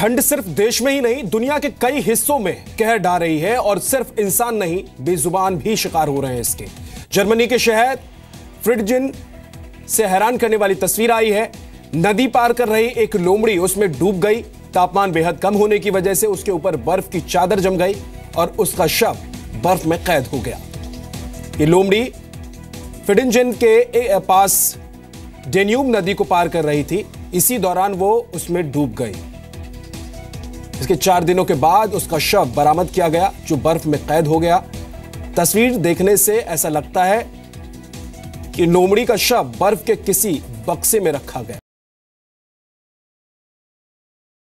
ठंड सिर्फ देश में ही नहीं, दुनिया के कई हिस्सों में कहर ढा रही है और सिर्फ इंसान नहीं, बेजुबान भी शिकार हो रहे हैं इसके। जर्मनी के शहर फ्रिडजिन से हैरान करने वाली तस्वीर आई है। नदी पार कर रही एक लोमड़ी उसमें डूब गई। तापमान बेहद कम होने की वजह से उसके ऊपर बर्फ की चादर जम गई और उसका शव बर्फ में कैद हो गया। ये लोमड़ी फ्रिडजिन के पास डेन्यूब नदी को पार कर रही थी। इसी दौरान वो उसमें डूब गई। इसके 4 दिनों के बाद उसका शव बरामद किया गया, जो बर्फ में कैद हो गया। तस्वीर देखने से ऐसा लगता है कि लोमड़ी का शव बर्फ के किसी बक्से में रखा गया।